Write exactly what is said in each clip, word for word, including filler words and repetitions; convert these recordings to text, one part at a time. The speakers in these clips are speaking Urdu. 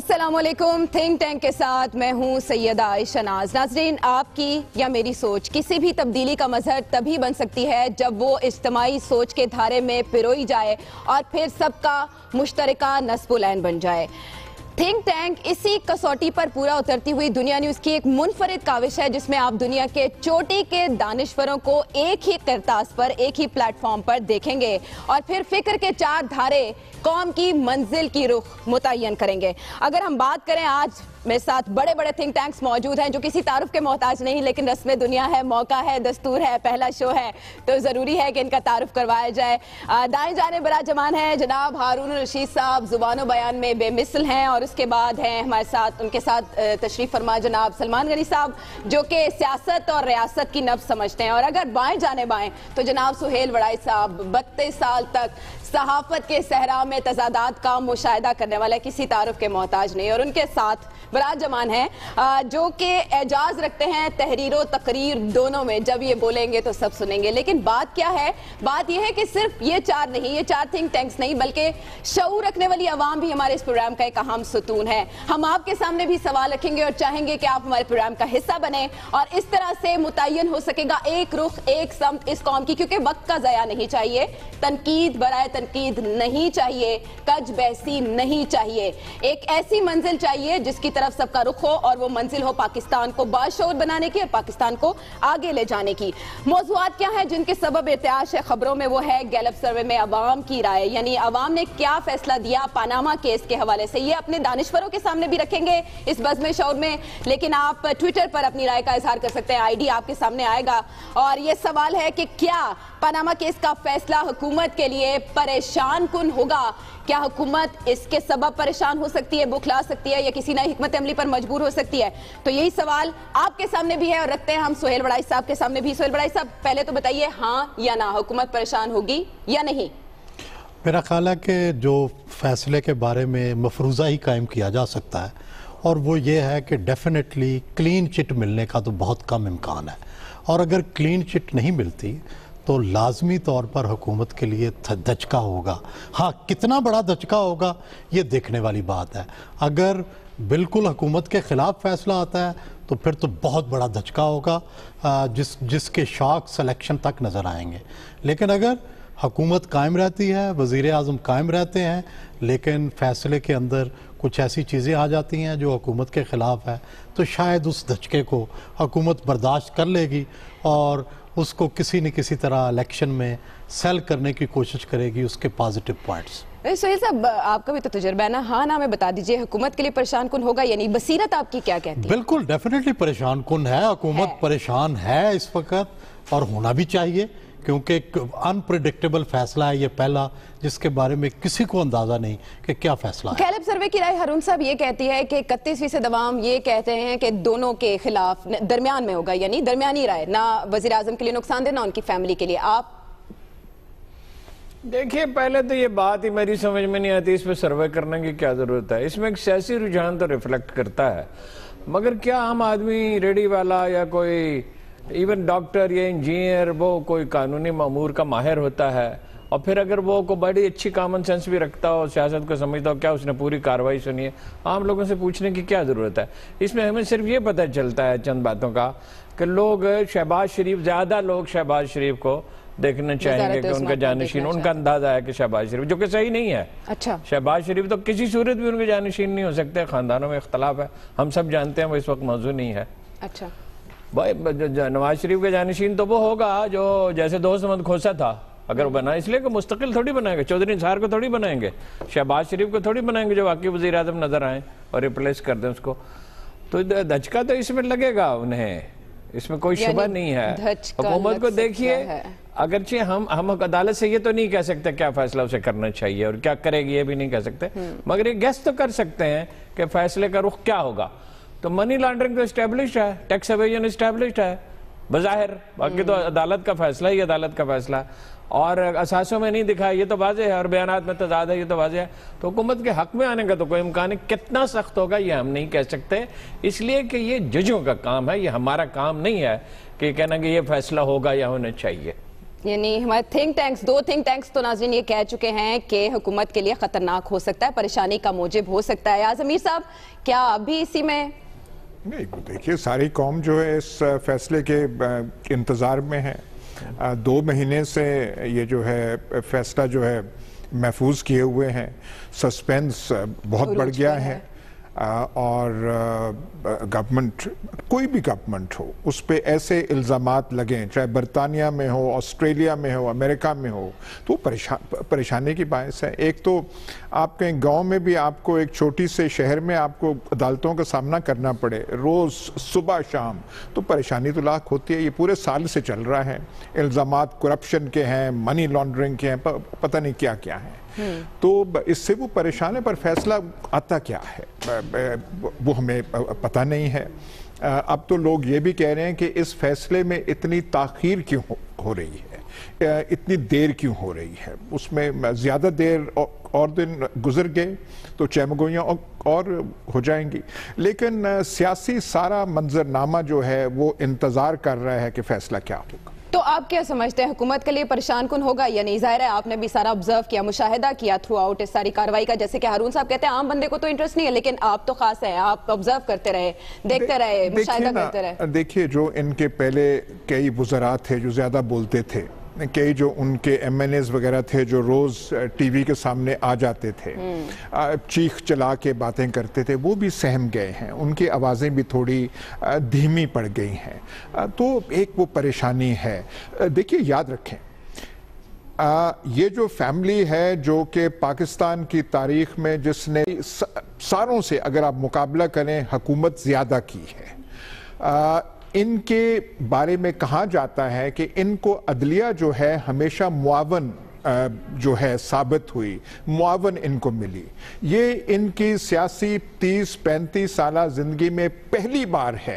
السلام علیکم. تھنک ٹینک کے ساتھ میں ہوں سیدہ عائشہ ناز. ناظرین, آپ کی یا میری سوچ کسی بھی تبدیلی کا مظہر تبھی بن سکتی ہے جب وہ اجتماعی سوچ کے دھارے میں پروئی جائے اور پھر سب کا مشترکہ نصب العین بن جائے. تھنک ٹینک اسی کسوٹی پر پورا اترتی ہوئی دنیا نیوز کی ایک منفرد کاوش ہے جس میں آپ دنیا کے چوٹی کے دانشوروں کو ایک ہی کرتاس پر, ایک ہی پلیٹ فارم پر دیکھیں گے اور پھر فکر کے چار دھارے قوم کی منزل کی رخ متعین کریں گے. اگر ہم بات کریں, آج میرے ساتھ بڑے بڑے تھنک ٹینکس موجود ہیں جو کسی تعارف کے محتاج نہیں, لیکن رسم دنیا ہے, موقع ہے, دستور ہے, پہلا شو ہے تو ضروری ہے کہ ان کا تعارف کروایا جائے. دائیں جانب براجمان ہیں جناب ہارون الرشید صاحب, زبان و بیان میں بے مثل ہیں, اور اس کے بعد ہیں ہمارے ساتھ ان کے ساتھ تشریف فرما جناب سلمان غنی صاحب جو کہ سیاست اور ریاست کی نبض سمجھتے ہیں. اور اگر بائیں جانب آئیں تو جناب سہیل وڑائی صاحب, بتیس سال تک صحافت کے صحرا میں تضادات کا مشاہدہ کرنے والے, کسی تعارف کے محتاج نہیں. اور ان کے ساتھ براجمان ہیں جو کہ اعجاز رکھتے ہیں تحریر و تقریر دونوں میں, جب یہ بولیں گے تو سب سنیں گے. لیکن بات کیا ہے, بات یہ ہے کہ صرف یہ چار نہیں, یہ چار تھنک ٹینکس نہیں بلکہ شعور رکھنے والی عوام بھی ہمارے اس پروگرام کا ایک اہم ستون ہے. ہم آپ کے سامنے بھی سوال رکھیں گے اور چاہیں گے کہ آپ ہمارے پروگرام کا حصہ بنیں, اور اس طرح سے متعین ہو سکے گا ایک رخ, ایک سمت اس قوم کی, کیونکہ وقت کا ضیاع نہیں چاہیے, تنقید برائے تنقید نہیں چاہیے, کج بحثی نہیں چاہیے. ایک ایسی منزل چاہیے جس کی طرف سب کا رخ ہو, اور وہ منزل ہو پاکستان کو باشعور بنانے کی اور پاکستان کو آگے لے جانے کی. موضوعات کیا ہیں جن کے سبب ارتعاش ہے خبروں میں, وہ ہے گیلپ سروے میں عوام کی رائے, یعنی عوام نے کیا فیصلہ دیا پاناما کیس کے حوالے سے. یہ اپنے دانشوروں کے سامنے بھی رکھیں گے اس بزم شعور میں, لیکن آپ ٹویٹر پر اپنی رائے کا اظہار کر سکتے ہیں, آئی ڈی آپ کے سامنے آئے گا. اور یہ سوال ہے کہ کیا پاناما کیس کا فیصلہ حکومت کے لیے پریشان کن ہوگا؟ کیا حکومت اس کے سبب پریشان ہو سکتی ہے, بکھلا سکتی ہے, یا کسی نہ حکمت عملی پر مجبور ہو سکتی ہے؟ تو یہی سوال آپ کے سامنے بھی ہے اور رکھتے ہیں ہم سہیل وڑائی صاحب کے سامنے بھی. سہیل وڑائی صاحب, پہلے تو بتائیے ہاں یا نہ, حکومت پریشان ہوگی یا نہیں؟ میرا خیال ہے کہ جو فیصلے کے بارے میں مفروضہ ہی قائم کیا جا سکتا ہے, اور وہ یہ ہے کہ ڈیفینیٹلی کلین چٹ ملنے کا تو بہت کم امکان ہے, اور اگر کلین چٹ نہیں ملتی تو لازمی طور پر حکومت کے لیے دھچکا ہوگا. ہاں, کتنا بڑا دھچکا ہوگا یہ دیکھنے والی بات ہے. اگر بالکل حکومت کے خلاف فیصلہ آتا ہے تو پھر تو بہت بڑا دھچکا ہوگا جس جس کے شاک سلیکشن تک نظر آئیں گے. لیکن اگر حکومت قائم رہتی ہے, وزیر اعظم قائم رہتے ہیں, لیکن فیصلے کے اندر کچھ ایسی چیزیں آ جاتی ہیں جو حکومت کے خلاف ہے, تو شاید اس دھچکے کو حکومت برداشت کر لے گی اور اس کو کسی نہ کسی طرح الیکشن میں سیل کرنے کی کوشش کرے گی, اس کے پازیٹیو پوائنٹس. سہیل صاحب, آپ کا بھی تو تجربہ ہے نا, ہاں نا میں بتا دیجئے, حکومت کے لیے پریشان کن ہوگا یعنی بصیرت آپ کی کیا کہتی ہے؟ بالکل ڈیفینیٹلی پریشان کن ہے, حکومت پریشان ہے اس وقت, اور ہونا بھی چاہیے, کیونکہ انپریڈکٹیبل فیصلہ ہے یہ پہلا, جس کے بارے میں کسی کو اندازہ نہیں کہ کیا فیصلہ ہے. گیلپ سروے کی رائے ہارون صاحب یہ کہتی ہے کہ اکتیس فیصد عوام یہ کہتے ہیں کہ دونوں کے خلاف درمیان میں ہوگا, یعنی درمیانی رائے, نہ وزیر اعظم کے لیے نقصان دہ نہ ان کی فیملی کے لیے. آپ دیکھیے, پہلے تو یہ بات ہی میری سمجھ میں نہیں آتی اس پہ سروے کرنے کی کیا ضرورت ہے. اس میں ایک سیاسی رجحان تو ریفلیکٹ کرتا ہے, مگر کیا عام آدمی, ریڈی والا یا کوئی ایون ڈاکٹر یا انجینئر, وہ کوئی قانونی مامور کا ماہر ہوتا ہے, اور پھر اگر وہ کو بڑی اچھی کامن سینس بھی رکھتا ہو, سیاست کو سمجھتا ہو, کیا اس نے پوری کاروائی سنی ہے؟ عام لوگوں سے پوچھنے کی کیا ضرورت ہے؟ اس میں ہمیں صرف یہ پتہ چلتا ہے چند باتوں کا کہ لوگ شہباز شریف, زیادہ لوگ شہباز شریف کو دیکھنا چاہیں گے کہ ان کا جانشین, ان کا اندازہ ہے کہ شہباز شریف, جو کہ صحیح نہیں ہے. اچھا, شہباز شریف تو کسی صورت بھی ان کے جانشین نہیں ہو سکتے, خاندانوں میں اختلاف ہے, ہم سب جانتے ہیں, وہ اس وقت موضوع نہیں ہے. اچھا بھائی, نواز شریف کا جانشین تو وہ ہوگا جو جیسے دوست محمد کھوسا تھا, اگر وہ بنا, اس لیے کہ مستقل تھوڑی بنائیں گے, چودھری نثار کو تھوڑی بنائیں گے, شہباز شریف کو تھوڑی بنائیں گے جو واقعی وزیر اعظم نظر آئیں اور ریپلیس کر دیں اس کو. تو دھچکا تو اس میں لگے گا انہیں, اس میں کوئی شبہ نہیں ہے. حکومت کو دیکھیے, اگرچہ ہم ہم عدالت سے یہ تو نہیں کہہ سکتے کیا فیصلہ اسے کرنا چاہیے اور کیا کرے گی, یہ بھی نہیں کہہ سکتے, مگر یہ گیس تو کر سکتے ہیں کہ فیصلے کا رخ کیا ہوگا. تو منی لانڈرنگ تو اسٹیبلشڈ ہے, ٹیکس ایویژن اسٹیبلشڈ ہے بظاہر, باقی تو عدالت کا فیصلہ ہی عدالت کا فیصلہ ہے, اور اساسوں میں نہیں دکھا یہ تو واضح ہے, اور بیانات میں تضاد ہے یہ تو واضح ہے. تو حکومت کے حق میں آنے کا تو کوئی امکان ہے, کتنا سخت ہوگا یہ ہم نہیں کہہ سکتے, اس لیے کہ یہ ججوں کا کام ہے, یہ ہمارا کام نہیں ہے کہ کہنا کہ یہ فیصلہ ہوگا یا ہونا چاہیے. یعنی ہمارے تھنک ٹینکس دو تھنک ٹینکس تو ناظرین یہ کہہ چکے ہیں کہ حکومت کے لیے خطرناک ہو سکتا ہے, پریشانی کا موجب ہو سکتا ہے. ایاز امیر صاحب, کیا ابھی اسی میں نہیں؟ دیکھیے, ساری قوم جو ہے اس فیصلے کے انتظار میں ہے. دو مہینے سے یہ جو ہے فیصلہ جو ہے محفوظ کیے ہوئے ہیں. سسپینس بہت بڑھ گیا ہے, اور گورنمنٹ, کوئی بھی گورنمنٹ ہو, اس پہ ایسے الزامات لگیں, چاہے برطانیہ میں ہو, آسٹریلیا میں ہو, امریکہ میں ہو, تو پریشانی کی باعث ہے. ایک تو آپ کہیں گاؤں میں بھی آپ کو ایک چھوٹی سے شہر میں آپ کو عدالتوں کا سامنا کرنا پڑے روز صبح شام, تو پریشانی تو لاکھ ہوتی ہے. یہ پورے سال سے چل رہا ہے. الزامات کرپشن کے ہیں, منی لانڈرنگ کے ہیں, پتہ نہیں کیا کیا ہیں. تو اس سے وہ پریشان ہے, پر فیصلہ آتا کیا ہے وہ ہمیں پتہ نہیں ہے. اب تو لوگ یہ بھی کہہ رہے ہیں کہ اس فیصلے میں اتنی تاخیر کیوں ہو رہی ہے, اتنی دیر کیوں ہو رہی ہے. اس میں زیادہ دیر اور دن گزر گئے تو چہمگوئیاں اور ہو جائیں گی. لیکن سیاسی سارا منظرنامہ جو ہے وہ انتظار کر رہا ہے کہ فیصلہ کیا ہوگا. تو آپ کیا سمجھتے ہیں, حکومت کے لیے پریشان کن ہوگا یا نہیں؟ ظاہر ہے آپ نے بھی سارا آبزرو کیا, مشاہدہ کیا تھرو آؤٹ اس ساری کاروائی کا. جیسے کہ ہارون صاحب کہتے ہیں عام بندے کو تو انٹرسٹ نہیں ہے, لیکن آپ تو خاص ہیں, آپ آبزرو کرتے رہے, دیکھتے رہے, مشاہدہ کرتے رہے. دیکھیے, جو ان کے پہلے کئی وزراء تھے جو زیادہ بولتے تھے, کئی جو ان کے ایم این ایز وغیرہ تھے جو روز ٹی وی کے سامنے آ جاتے تھے, چیخ چلا کے باتیں کرتے تھے, وہ بھی سہم گئے ہیں. ان کی آوازیں بھی تھوڑی دھیمی پڑ گئی ہیں. تو ایک وہ پریشانی ہے. دیکھیے, یاد رکھیں, یہ جو فیملی ہے جو کہ پاکستان کی تاریخ میں جس نے ساروں سے اگر آپ مقابلہ کریں حکومت زیادہ کی ہے, ان کے بارے میں کہا جاتا ہے کہ ان کو عدلیہ جو ہے ہمیشہ معاون جو ہے ثابت ہوئی, معاون ان کو ملی. یہ ان کی سیاسی تیس پینتیس سالہ زندگی میں پہلی بار ہے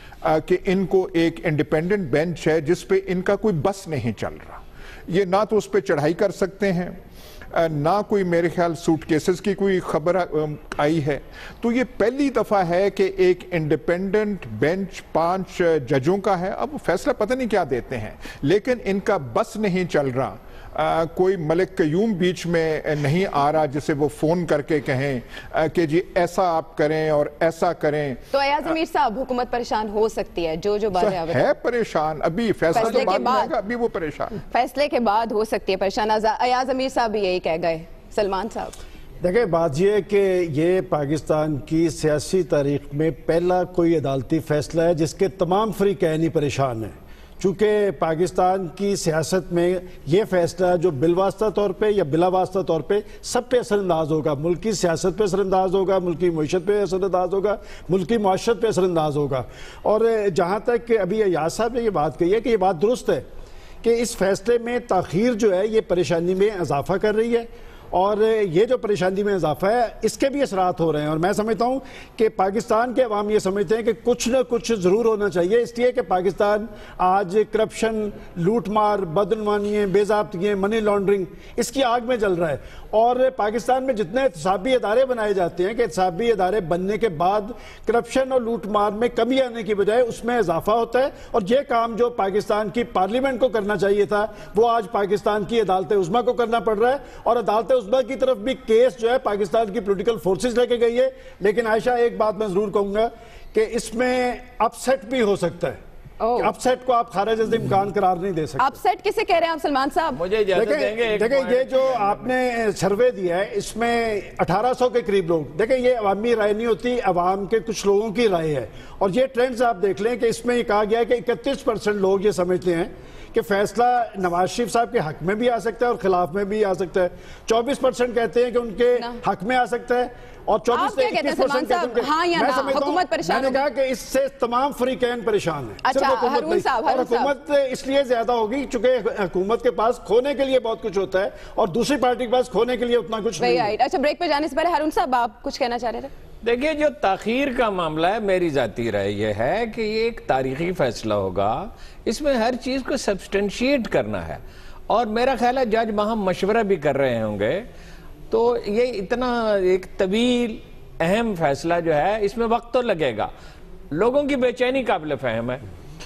کہ ان کو ایک انڈیپینڈنٹ بینچ ہے جس پہ ان کا کوئی بس نہیں چل رہا. یہ نہ تو اس پہ چڑھائی کر سکتے ہیں, نہ کوئی میرے خیال سوٹ کیسز کی کوئی خبر آئی ہے. تو یہ پہلی دفعہ ہے کہ ایک انڈیپینڈنٹ بینچ پانچ ججوں کا ہے. اب فیصلہ پتہ نہیں کیا دیتے ہیں, لیکن ان کا بس نہیں چل رہا. آ, کوئی ملک قیوم بیچ میں نہیں آ رہا جسے وہ فون کر کے کہیں آ, کہ جی ایسا آپ کریں اور ایسا کریں. تو ایاز امیر صاحب, حکومت پریشان ہو سکتی ہے, جو جو باتیں ہے پریشان, ابھی فیصلہ تو بعد میں آئے گا, ابھی وہ پریشان, فیصلے کے بعد ہو سکتی ہے پریشان. ایاز امیر صاحب بھی یہی کہہ گئے. سلمان صاحب, دیکھیں, بات یہ ہے کہ یہ پاکستان کی سیاسی تاریخ میں پہلا کوئی عدالتی فیصلہ ہے جس کے تمام فریقین پریشان ہیں. چونکہ پاکستان کی سیاست میں یہ فیصلہ جو بالواسطہ طور پہ یا بلا واسطہ طور پہ سب پہ اثر انداز ہوگا. ملکی سیاست پہ اثر انداز ہوگا, ملکی معیشت پہ اثر انداز ہوگا, ملکی معاشرت پہ اثر انداز ہوگا. اور جہاں تک کہ ابھی ایاز صاحب نے یہ بات کہی ہے کہ یہ بات درست ہے کہ اس فیصلے میں تاخیر جو ہے یہ پریشانی میں اضافہ کر رہی ہے, اور یہ جو پریشانی میں اضافہ ہے اس کے بھی اثرات ہو رہے ہیں. اور میں سمجھتا ہوں کہ پاکستان کے عوام یہ سمجھتے ہیں کہ کچھ نہ کچھ ضرور ہونا چاہیے, اس لیے کہ پاکستان آج کرپشن, لوٹ مار, بدعنوانیاں, بے ضابطگیاں, منی لانڈرنگ اس کی آگ میں جل رہا ہے. اور پاکستان میں جتنے احتسابی ادارے بنائے جاتے ہیں کہ احتسابی ادارے بننے کے بعد کرپشن اور لوٹ مار میں کمی آنے کی بجائے اس میں اضافہ ہوتا ہے. اور یہ کام جو پاکستان کی پارلیمنٹ کو کرنا چاہیے تھا وہ آج پاکستان کی عدالت عظمیٰ کو کرنا پڑ رہا ہے. اور عدالت عظمیٰ کی طرف بھی کیس جو ہے پاکستان کی پولیٹیکل فورسز لے کے گئی ہے. لیکن عائشہ, ایک بات میں ضرور کہوں گا کہ اس میں اپ سیٹ بھی ہو سکتا ہے. اپ سیٹ کو آپ خارج از امکان قرار نہیں دے سکتے. اپ سیٹ کسے کہہ رہے ہیں آپ سلمان صاحب؟ مجھے اجازت دیں گے. دیکھیں, یہ جو آپ نے سروے دیا ہے اس میں اٹھارہ سو کے قریب لوگ, دیکھیں یہ عوامی رائے نہیں ہوتی, عوام کے کچھ لوگوں کی رائے ہے. اور یہ ٹرینڈز آپ دیکھ لیں کہ اس میں یہ کہا گیا ہے کہ اکتیس پرسنٹ لوگ یہ سمجھتے ہیں کہ فیصلہ نواز شریف صاحب کے حق میں بھی آ سکتا ہے اور خلاف میں بھی آ سکتا ہے. چوبیس پرسنٹ کہتے ہیں کہ ان کے حق میں آ سکتا ہے, اور چوبیس سے اکیس پرسنٹ کہتے ہیں. میں سمجھتا ہوں, میں نے کہا کہ اس سے تمام فریقین پریشان ہیں. اچھا, ہارون صاحب, اور حکومت اس لیے زیادہ ہوگی چونکہ حکومت کے پاس کھونے کے لیے بہت کچھ ہوتا ہے اور دوسری پارٹی کے پاس کھونے کے لیے اتنا کچھ نہیں ہے. اچھا, بریک پہ جانے سے پہلے ہارون صاحب آپ کچھ کہنا چاہ رہے تھے؟ دیکھیے, جو تاخیر کا معاملہ ہے, میری ذاتی رائے یہ ہے کہ یہ ایک تاریخی فیصلہ ہوگا. اس میں ہر چیز کو سبسٹنشیٹ کرنا ہے, اور میرا خیال ہے جج وہاں مشورہ بھی کر رہے ہوں گے. تو یہ اتنا ایک طویل اہم فیصلہ جو ہے اس میں وقت تو لگے گا. لوگوں کی بے چینی قابل فہم ہے.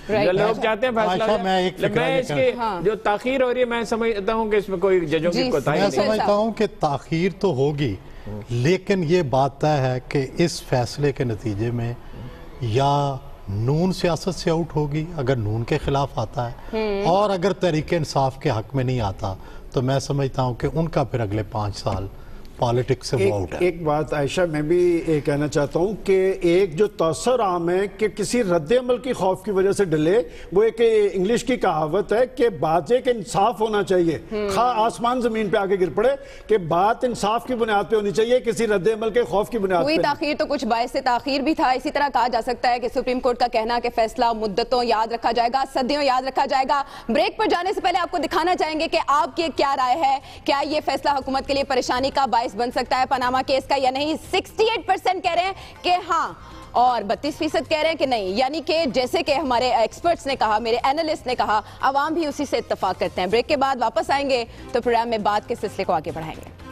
لوگ چاہتے ہیں فیصلہ میں ایک فکرہ میں اس کی جو تاخیر ہو رہی ہے میں سمجھتا ہوں کہ اس میں کوئی ججوں کی کوتاہی میں نہیں ہے. سمجھتا ہوں کہ تاخیر تو ہوگی لیکن یہ بات طے ہے کہ اس فیصلے کے نتیجے میں یا نون سیاست سے آؤٹ ہوگی اگر نون کے خلاف آتا ہے اور اگر تحریک انصاف کے حق میں نہیں آتا تو میں سمجھتا ہوں کہ ان کا پھر اگلے پانچ سال پالیٹکس سے وہ آؤٹ ہے. ایک بات عائشہ میں بھی یہ کہنا چاہتا ہوں کہ ایک جو تاثر عام ہے کہ کسی رد عمل کی خوف کی وجہ سے ڈلے وہ ایک انگلش کی کہاوت ہے کہ بات یہ کہ انصاف ہونا چاہیے خواہ آسمان زمین پہ آگے گر پڑے کہ بات انصاف کی بنیاد پہ ہونی چاہیے کسی رد عمل کے خوف کی بنیاد پہ. کوئی تاخیر تو کچھ باعث تاخیر بھی تھا. اسی طرح کہا جا سکتا ہے کہ سپریم کورٹ کا کہنا کہ فیصلہ مدتوں یاد رکھا جائے گا صدیوں یاد رکھا جائے گا. بریک پر جانے سے پہلے آپ کو دکھانا چاہیں گے کہ آپ کی کیا رائے ہے, کیا یہ فیصلہ حکومت کے لیے پریشانی کا باعث بن سکتا ہے پاناما کیس کا یا نہیں. سکسٹی ایٹ پرسنٹ کہہ رہے ہیں کہ ہاں اور بتیس فیصد کہہ رہے ہیں کہ نہیں. یعنی کہ جیسے کہ ہمارے ایکسپرٹس نے کہا, میرے اینالسٹ نے کہا, عوام بھی اسی سے اتفاق کرتے ہیں. بریک کے بعد واپس آئیں گے تو پروگرام میں بات کے سلسلے کو آگے بڑھائیں گے.